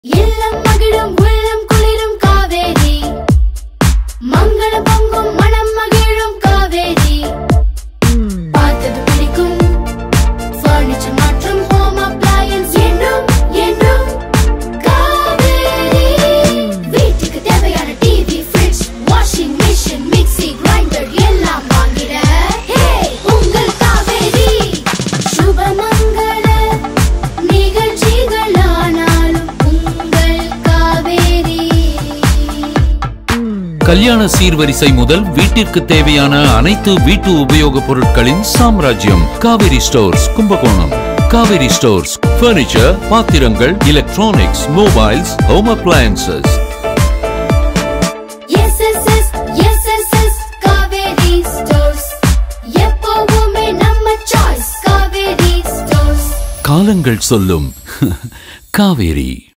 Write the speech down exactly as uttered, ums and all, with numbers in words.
இல்லம் மகிழும் உள்ளம் குளிரும் காவேரி மங்கள பொங்கும் மனம் மகிழும் காவேரி பார்த்தது பிடிக்கும் ஃபர்னிச்சர் மற்றும் ஹோம் அப்ளையன்ஸ் என்றும் என்றும் காவேரி வீட்டுக்கு தேவையான TV fridge washing machine mixie grinder எல்லாம் வாங்கிட ஹே உங்கள் காவேரி சுபமங்கள நிகழ்ச்சிகளானாலும் உங்கள் காவேரி கல்யாண சீர்வரிசை முதல் வீட்டிற்கு தேவையான அனைத்து வீட்டு உபயோகப் பொருட்களின் சாம்ராஜ்யம் Kaveri Stores Kumbakonam. Kaveri Stores furniture, பாத்திரங்கள், எலக்ட்ரானிக்ஸ், மொபைல்ஸ், ஹோம் அப்ளையன்சஸ். எஸ்எஸ்எஸ் எஸ்எஸ்எஸ் காவேரி ஸ்டோர்ஸ் எப்பவுமே நம்ம சாய்ஸ் காவேரி ஸ்டோர்ஸ். காலங்கள் சொல்லும் காவேரி.